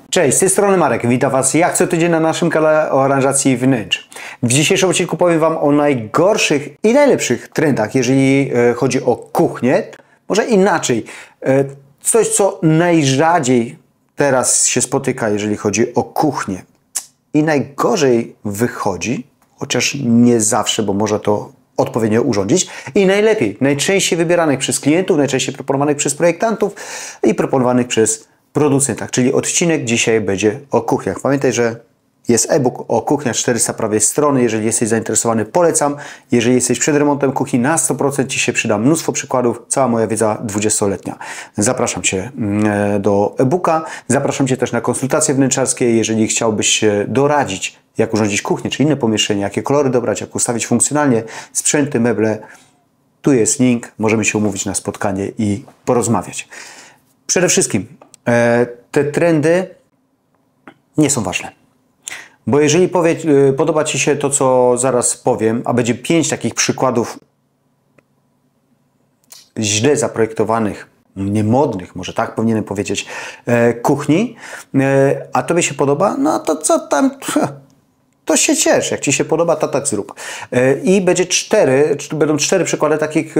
Cześć, z tej strony Marek, witam Was jak co tydzień na naszym kanale o aranżacji wnętrz. W dzisiejszym odcinku powiem Wam o najgorszych i najlepszych trendach, jeżeli chodzi o kuchnię. Może inaczej, coś co najrzadziej teraz się spotyka, jeżeli chodzi o kuchnię. I najgorzej wychodzi, chociaż nie zawsze, bo można to odpowiednio urządzić. I najlepiej, najczęściej wybieranych przez klientów, najczęściej proponowanych przez projektantów i proponowanych przez producentach, czyli odcinek dzisiaj będzie o kuchniach. Pamiętaj, że jest e-book o kuchniach, 400 prawie strony. Jeżeli jesteś zainteresowany, polecam. Jeżeli jesteś przed remontem kuchni, na 100% Ci się przyda mnóstwo przykładów. Cała moja wiedza 20-letnia. Zapraszam Cię do e-booka. Zapraszam Cię też na konsultacje wnętrzarskie. Jeżeli chciałbyś się doradzić, jak urządzić kuchnię, czy inne pomieszczenie, jakie kolory dobrać, jak ustawić funkcjonalnie sprzęty, meble, tu jest link. Możemy się umówić na spotkanie i porozmawiać. Przede wszystkim te trendy nie są ważne. Bo jeżeli podoba Ci się to, co zaraz powiem, a będzie 5 takich przykładów źle zaprojektowanych, niemodnych, może tak powinienem powiedzieć, kuchni, a Tobie się podoba, no to co tam, to się ciesz. Jak Ci się podoba, to tak zrób. I będą 4 przykłady takich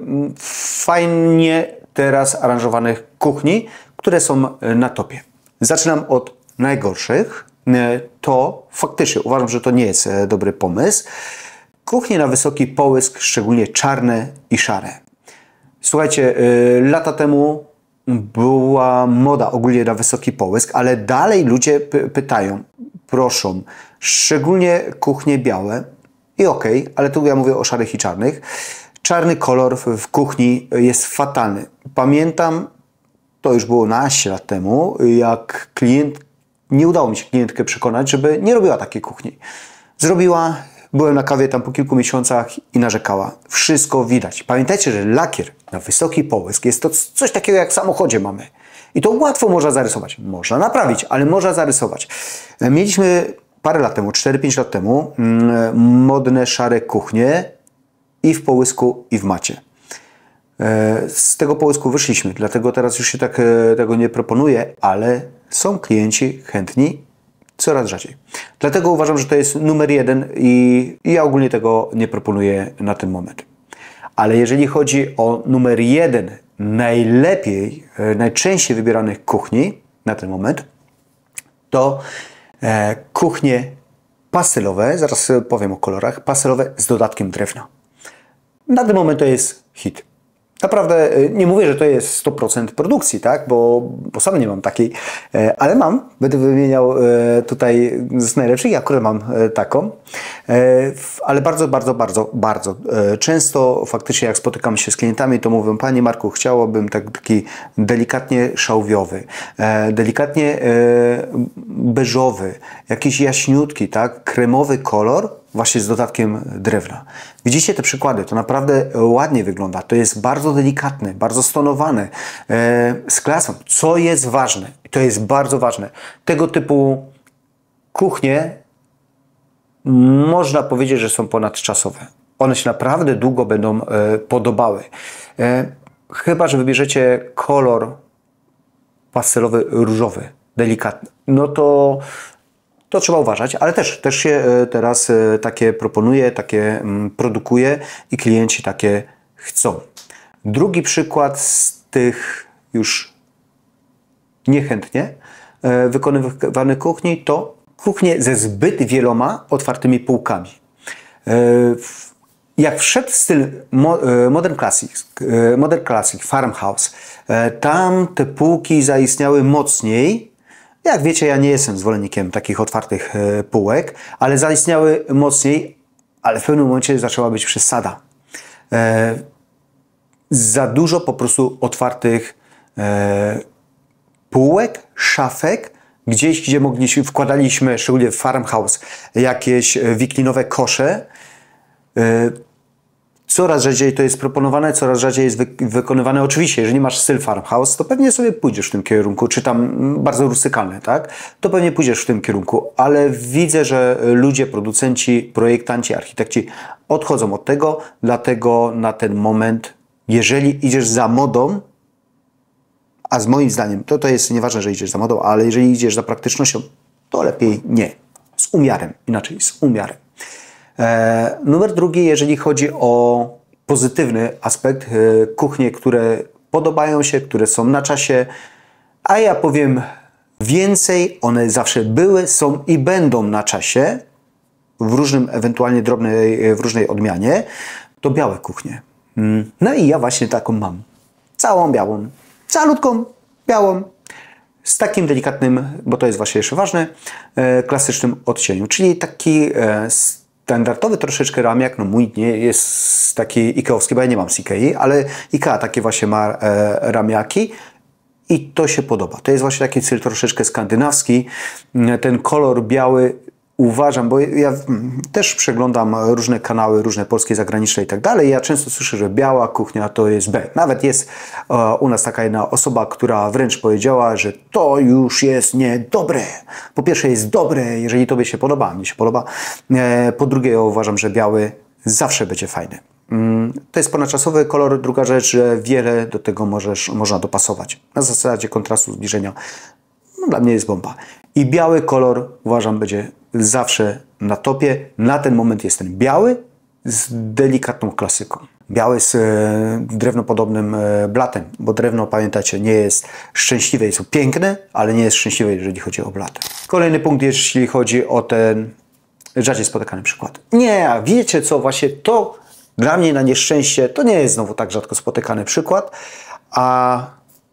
fajnie teraz aranżowanych kuchni, które są na topie. Zaczynam od najgorszych. To faktycznie uważam, że to nie jest dobry pomysł. Kuchnie na wysoki połysk, szczególnie czarne i szare. Słuchajcie, lata temu była moda ogólnie na wysoki połysk, ale dalej ludzie pytają, proszą, szczególnie kuchnie białe i okej, ale tu ja mówię o szarych i czarnych. Czarny kolor w kuchni jest fatalny. Pamiętam, to już było naście lat temu, jak nie udało mi się klientkę przekonać, żeby nie robiła takiej kuchni. Zrobiła, byłem na kawie tam po kilku miesiącach i narzekała. Wszystko widać. Pamiętajcie, że lakier na wysoki połysk jest to coś takiego jak w samochodzie mamy. I to łatwo można zarysować. Można naprawić, ale można zarysować. Mieliśmy parę lat temu, 4-5 lat temu, modne szare kuchnie i w połysku, i w macie. Z tego połysku wyszliśmy, dlatego teraz już się tego nie proponuję, ale są klienci chętni coraz rzadziej. Dlatego uważam, że to jest numer 1 i ja ogólnie tego nie proponuję na ten moment. Ale jeżeli chodzi o numer 1 najczęściej wybieranych kuchni na ten moment, to kuchnie pastelowe, zaraz powiem o kolorach, pastelowe z dodatkiem drewna. Na ten moment to jest hit. Naprawdę nie mówię, że to jest 100% produkcji, tak? Bo sam nie mam takiej, ale mam. Będę wymieniał tutaj z najlepszych. Ja akurat mam taką. Ale bardzo często faktycznie jak spotykam się z klientami, to mówią, Panie Marku, chciałabym taki delikatnie szałwiowy, delikatnie beżowy, jakiś jaśniutki, tak? Kremowy kolor, właśnie z dodatkiem drewna. Widzicie te przykłady, to naprawdę ładnie wygląda. To jest bardzo delikatne, bardzo stonowane, z klasą. Co jest ważne? To jest bardzo ważne. Tego typu kuchnie można powiedzieć, że są ponadczasowe. One się naprawdę długo będą podobały. Chyba że wybierzecie kolor pastelowy, różowy, delikatny. No to trzeba uważać, ale też się teraz takie proponuje, takie produkuje i klienci takie chcą. Drugi przykład z tych już niechętnie wykonywanych kuchni to kuchnie ze zbyt wieloma otwartymi półkami. Jak wszedł styl Modern Classic, Farmhouse, tam te półki zaistniały mocniej. Jak wiecie, ja nie jestem zwolennikiem takich otwartych półek, ale zaistniały mocniej, ale w pewnym momencie zaczęła być przesada. Za dużo po prostu otwartych półek, szafek, gdzieś, gdzie wkładaliśmy, szczególnie w Farmhouse, jakieś wiklinowe kosze. Coraz rzadziej to jest proponowane, coraz rzadziej jest wykonywane. Oczywiście, jeżeli masz styl Farmhouse, to pewnie sobie pójdziesz w tym kierunku, czy tam bardzo rustykalne, tak? To pewnie pójdziesz w tym kierunku, ale widzę, że ludzie, producenci, projektanci, architekci odchodzą od tego, dlatego na ten moment, jeżeli idziesz za modą, a z moim zdaniem, to jest nieważne, że idziesz za modą, ale jeżeli idziesz za praktycznością, to lepiej nie. Z umiarem, inaczej, z umiarem. Numer drugi, jeżeli chodzi o pozytywny aspekt, kuchnie, które podobają się, które są na czasie, a ja powiem więcej, one zawsze były, są i będą na czasie, w różnym, ewentualnie drobnej, w różnej odmianie, to białe kuchnie. No i ja właśnie taką mam. Całą białą, calutką białą, z takim delikatnym, bo to jest właśnie jeszcze ważne, klasycznym odcieniu. Czyli taki standardowy troszeczkę ramiak, no mój nie jest taki ikeowski, bo ja nie mam z Ikei, ale Ikea takie właśnie ma ramiaki i to się podoba. To jest właśnie taki styl troszeczkę skandynawski. Ten kolor biały uważam, bo ja też przeglądam różne kanały, różne polskie, zagraniczne i tak dalej. Ja często słyszę, że biała kuchnia to jest B. Nawet jest u nas taka jedna osoba, która wręcz powiedziała, że to już jest niedobre. Po pierwsze jest dobre, jeżeli tobie się podoba, mnie się podoba. Po drugie, ja uważam, że biały zawsze będzie fajny. To jest ponadczasowy kolor. Druga rzecz, że wiele do tego można dopasować. Na zasadzie kontrastu, zbliżenia. No, dla mnie jest bomba. I biały kolor uważam będzie zawsze na topie. Na ten moment jest ten biały z delikatną klasyką. Biały z drewnopodobnym blatem, bo drewno, pamiętacie, nie jest szczęśliwe, jest piękne, ale nie jest szczęśliwe, jeżeli chodzi o blat. Kolejny punkt, jeśli chodzi o ten rzadziej spotykany przykład. Nie, a wiecie co, właśnie to dla mnie na nieszczęście to nie jest znowu tak rzadko spotykany przykład, a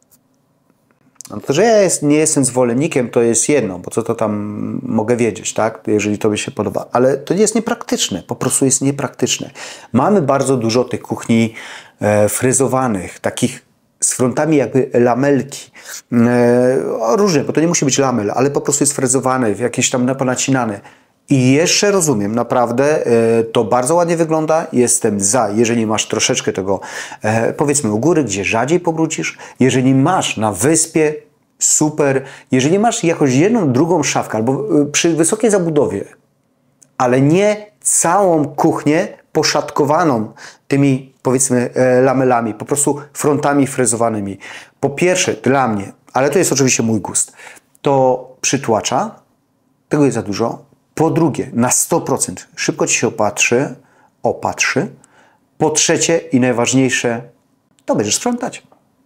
no to, że ja nie jestem zwolennikiem, to jest jedno, bo co to tam mogę wiedzieć, tak? Jeżeli to by się podoba. Ale to jest niepraktyczne, po prostu jest niepraktyczne. Mamy bardzo dużo tych kuchni fryzowanych, takich z frontami jakby lamelki. Różne, bo to nie musi być lamel, ale po prostu jest fryzowany, jakieś tam naponacinane. I jeszcze rozumiem, naprawdę to bardzo ładnie wygląda, jestem za, jeżeli masz troszeczkę tego, powiedzmy u góry, gdzie rzadziej pobrudzisz, jeżeli masz na wyspie, super, jeżeli masz jakąś jedną, drugą szafkę, albo przy wysokiej zabudowie, ale nie całą kuchnię poszatkowaną tymi, powiedzmy, lamelami, po prostu frontami frezowanymi. Po pierwsze, dla mnie, ale to jest oczywiście mój gust, to przytłacza, tego jest za dużo. Po drugie, na 100% szybko ci się opatrzy. Po trzecie i najważniejsze, to będziesz sprzątać.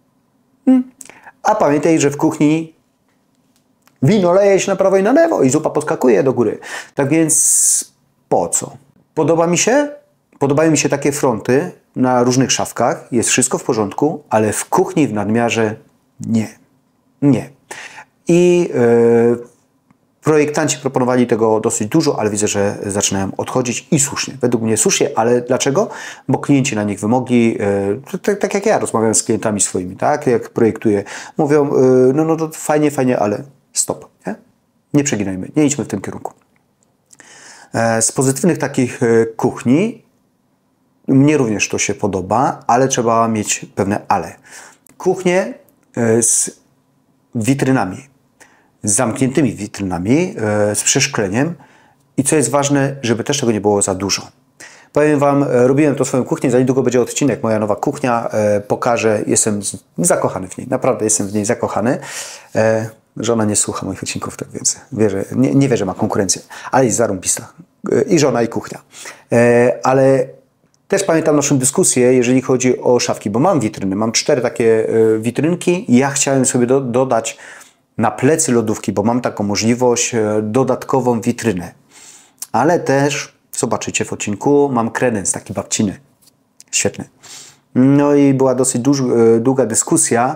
A pamiętaj, że w kuchni wino leje się na prawo i na lewo i zupa podskakuje do góry. Tak więc po co? Podobają mi się takie fronty na różnych szafkach. Jest wszystko w porządku, ale w kuchni w nadmiarze nie. Nie. I projektanci proponowali tego dosyć dużo, ale widzę, że zaczynają odchodzić i słusznie. Według mnie słusznie, ale dlaczego? Bo klienci na nich wymogli, tak jak ja rozmawiam z klientami swoimi, tak? Jak projektuję, mówią, no to fajnie, ale stop. Nie przeginajmy, nie idźmy w tym kierunku. Z pozytywnych takich kuchni mnie również to się podoba, ale trzeba mieć pewne ale. Kuchnie z witrynami, z zamkniętymi witrynami, z przeszkleniem i co jest ważne, żeby też tego nie było za dużo. Powiem Wam, robiłem to swoją kuchnię, za niedługo będzie odcinek, moja nowa kuchnia, pokażę, jestem zakochany w niej, naprawdę jestem w niej zakochany. Żona nie słucha moich odcinków, tak więc nie wie, że ma konkurencję, ale jest zarąbista. I żona, i kuchnia. Ale też pamiętam naszą dyskusję, jeżeli chodzi o szafki, bo mam witryny, mam 4 takie witrynki i ja chciałem sobie dodać na plecy lodówki, bo mam taką możliwość, dodatkową witrynę. Ale też, zobaczycie w odcinku, mam kredens taki babciny. Świetny. No i była dosyć długa dyskusja,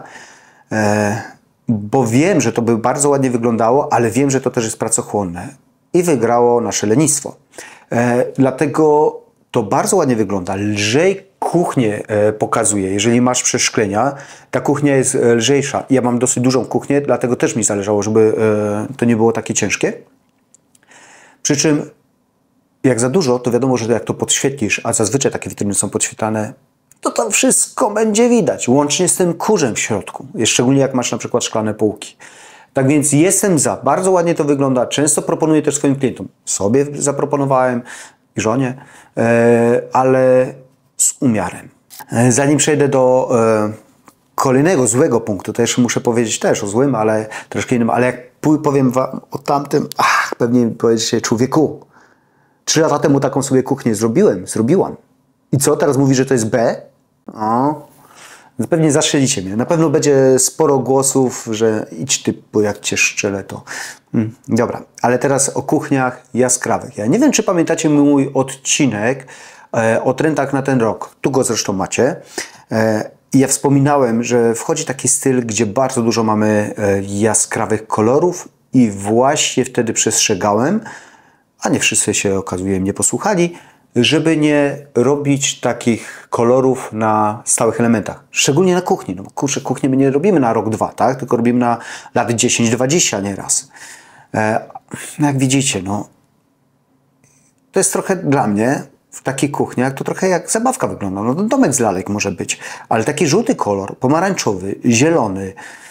bo wiem, że to by bardzo ładnie wyglądało, ale wiem, że to też jest pracochłonne. I wygrało nasze lenistwo. Dlatego to bardzo ładnie wygląda. Lżej kuchnię pokazuje. Jeżeli masz przeszklenia, ta kuchnia jest lżejsza. Ja mam dosyć dużą kuchnię, dlatego też mi zależało, żeby to nie było takie ciężkie. Przy czym jak za dużo, to wiadomo, że jak to podświetlisz, a zazwyczaj takie witryny są podświetlane, to tam wszystko będzie widać, łącznie z tym kurzem w środku. Szczególnie jak masz na przykład szklane półki. Tak więc jestem za. Bardzo ładnie to wygląda. Często proponuję też swoim klientom. Sobie zaproponowałem i żonie, ale z umiarem. Zanim przejdę do kolejnego złego punktu, też muszę powiedzieć też o złym, ale troszkę innym, ale jak powiem wam o tamtym, pewnie powiecie, człowieku, 3 lata temu taką sobie kuchnię zrobiłam. I co, teraz mówi, że to jest B? O, pewnie zastrzelicie mnie. Na pewno będzie sporo głosów, że idź ty, bo jak cię szczelę, to... Dobra, ale teraz o kuchniach jaskrawych. Ja nie wiem, czy pamiętacie mój odcinek o trendach na ten rok. Tu go zresztą macie. Ja wspominałem, że wchodzi taki styl, gdzie bardzo dużo mamy jaskrawych kolorów i właśnie wtedy przestrzegałem, a nie wszyscy się okazuje mnie posłuchali, żeby nie robić takich kolorów na stałych elementach. Szczególnie na kuchni. No kurczę, kuchnię my nie robimy na rok, 2, tak? Tylko robimy na lat 10-20 nieraz. Jak widzicie, no to jest trochę dla mnie w takich kuchniach to trochę jak zabawka wygląda. No domek z lalek może być, ale taki żółty kolor, pomarańczowy, zielony.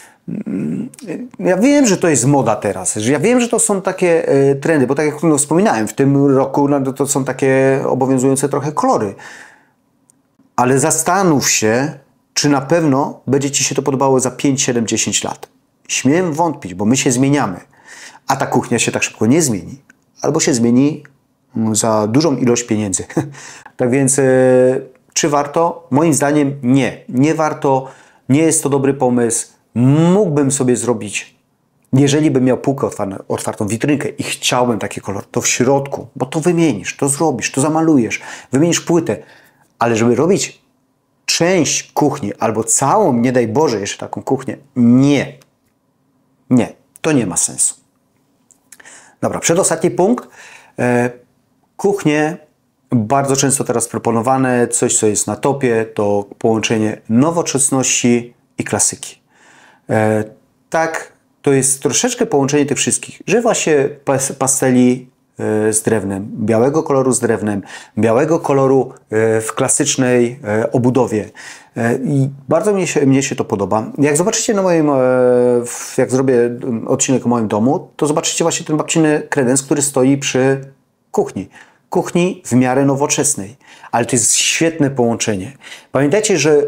Ja wiem, że to jest moda teraz. Ja wiem, że to są takie trendy, bo tak jak wspominałem, w tym roku to są takie obowiązujące trochę kolory. Ale zastanów się, czy na pewno będzie ci się to podobało za 5, 7, 10 lat. Śmiem wątpić, bo my się zmieniamy. A ta kuchnia się tak szybko nie zmieni. Albo się zmieni za dużą ilość pieniędzy. Tak więc, czy warto? Moim zdaniem nie. Nie warto. Nie jest to dobry pomysł. Mógłbym sobie zrobić, jeżeli bym miał półkę otwartą, witrynkę i chciałbym taki kolor, to w środku, bo to wymienisz, to zrobisz, to zamalujesz, wymienisz płytę. Ale żeby robić część kuchni albo całą, nie daj Boże, jeszcze taką kuchnię, nie. Nie, to nie ma sensu. Dobra, przedostatni punkt. Kuchnie bardzo często teraz proponowane, coś co jest na topie, to połączenie nowoczesności i klasyki. Tak, to jest troszeczkę połączenie tych wszystkich, że właśnie pasteli z drewnem, białego koloru z drewnem, białego koloru w klasycznej obudowie. I bardzo mnie się to podoba. Jak zobaczycie na moim, jak zrobię odcinek o moim domu, to zobaczycie właśnie ten babciny kredens, który stoi przy kuchni. Kuchni w miarę nowoczesnej. Ale to jest świetne połączenie. Pamiętajcie, że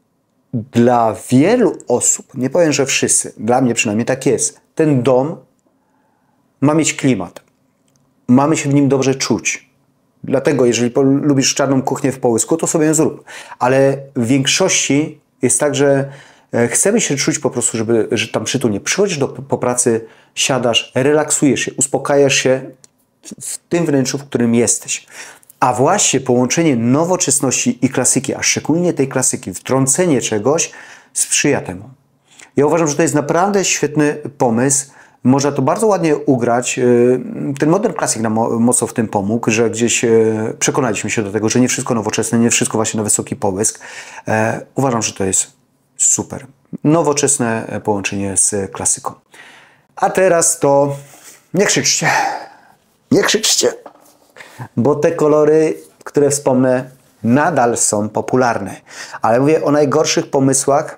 dla wielu osób, nie powiem, że wszyscy, dla mnie przynajmniej tak jest, ten dom ma mieć klimat. Mamy się w nim dobrze czuć. Dlatego, jeżeli lubisz czarną kuchnię w połysku, to sobie ją zrób. Ale w większości jest tak, że chcemy się czuć po prostu, że tam przytulnie. Przychodzisz po pracy, siadasz, relaksujesz się, uspokajasz się w tym wnętrzu, w którym jesteś. A właśnie połączenie nowoczesności i klasyki, a szczególnie tej klasyki, wtrącenie czegoś sprzyja temu. Ja uważam, że to jest naprawdę świetny pomysł. Można to bardzo ładnie ugrać. Ten Modern Classic nam mocno w tym pomógł, że gdzieś przekonaliśmy się do tego, że nie wszystko nowoczesne, nie wszystko właśnie na wysoki połysk. Uważam, że to jest super. Nowoczesne połączenie z klasyką. A teraz to nie krzyczcie. Nie krzyczcie. Bo te kolory, które wspomnę, nadal są popularne. Ale mówię o najgorszych pomysłach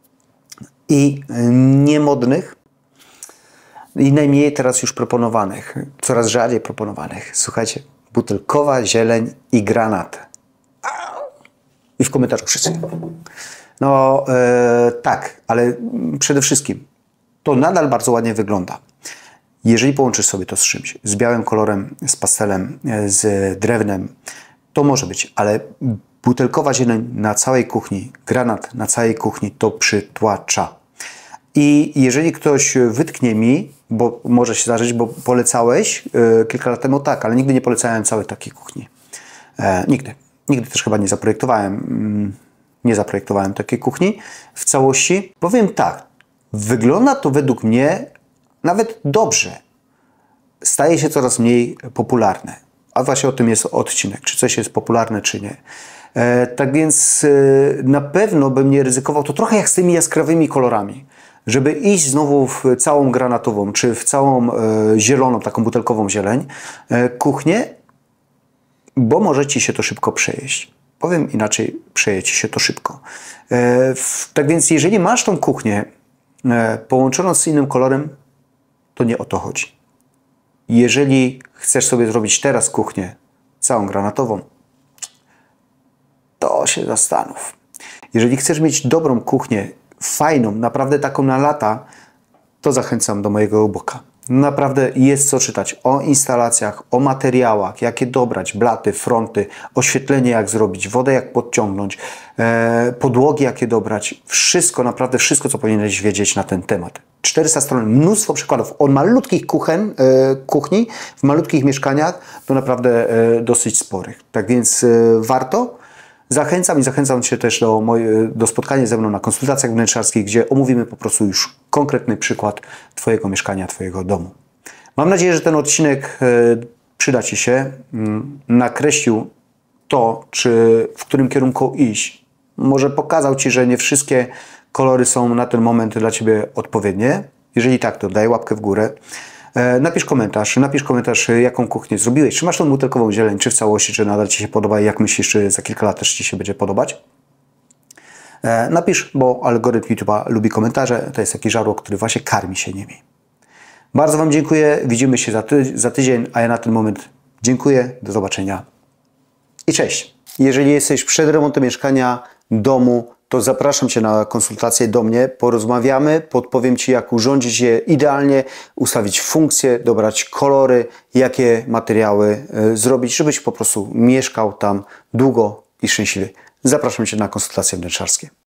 i niemodnych i najmniej teraz już proponowanych, coraz rzadziej proponowanych. Słuchajcie, butelkowa zieleń i granat. I w komentarzu wszyscy. No tak, ale przede wszystkim to nadal bardzo ładnie wygląda. Jeżeli połączysz sobie to z czymś, z białym kolorem, z pastelem, z drewnem, to może być, ale butelkowa zieleń na całej kuchni, granat na całej kuchni, to przytłacza. I jeżeli ktoś wytknie mi, bo może się zdarzyć, bo polecałeś kilka lat temu, tak, ale nigdy nie polecałem całej takiej kuchni. Nigdy. Nigdy też chyba nie zaprojektowałem takiej kuchni w całości. Powiem tak, wygląda to według mnie nawet dobrze. Staje się coraz mniej popularne. A właśnie o tym jest odcinek, czy coś jest popularne, czy nie. Tak więc na pewno bym nie ryzykował, to trochę jak z tymi jaskrawymi kolorami. Żeby iść znowu w całą granatową, czy w całą zieloną, taką butelkową zieleń, kuchnię, bo może ci się to szybko przejeść. Powiem inaczej, przeje ci się to szybko. Tak więc jeżeli masz tą kuchnię połączoną z innym kolorem, to nie o to chodzi. Jeżeli chcesz sobie zrobić teraz kuchnię całą granatową, to się zastanów. Jeżeli chcesz mieć dobrą kuchnię fajną, naprawdę taką na lata, to zachęcam do mojego e-booka. Naprawdę jest co czytać o instalacjach, o materiałach, jakie dobrać, blaty, fronty, oświetlenie jak zrobić, wodę jak podciągnąć, podłogi jakie dobrać. Wszystko, naprawdę wszystko, co powinieneś wiedzieć na ten temat. 400 stron, mnóstwo przykładów od malutkich kuchni w malutkich mieszkaniach do naprawdę dosyć sporych. Tak więc warto. Zachęcam i zachęcam Cię też do spotkania ze mną na konsultacjach wnętrzarskich, gdzie omówimy po prostu już konkretny przykład Twojego mieszkania, Twojego domu. Mam nadzieję, że ten odcinek przyda Ci się, nakreślił to, w którym kierunku iść. Może pokazał Ci, że nie wszystkie kolory są na ten moment dla Ciebie odpowiednie. Jeżeli tak, to daj łapkę w górę. Napisz komentarz, jaką kuchnię zrobiłeś. Czy masz tą butelkową zieleń, czy w całości, czy nadal Ci się podoba i jak myślisz, czy za kilka lat też Ci się będzie podobać. Napisz, bo algorytm YouTube'a lubi komentarze. To jest taki żarłok, który właśnie karmi się nimi. Bardzo Wam dziękuję. Widzimy się za tydzień, a ja na ten moment dziękuję. Do zobaczenia i cześć. Jeżeli jesteś przed remontem mieszkania, domu, to zapraszam Cię na konsultację do mnie. Porozmawiamy, podpowiem Ci, jak urządzić je idealnie, ustawić funkcje, dobrać kolory, jakie materiały zrobić, żebyś po prostu mieszkał tam długo i szczęśliwie. Zapraszam Cię na konsultacje wnętrzarskie.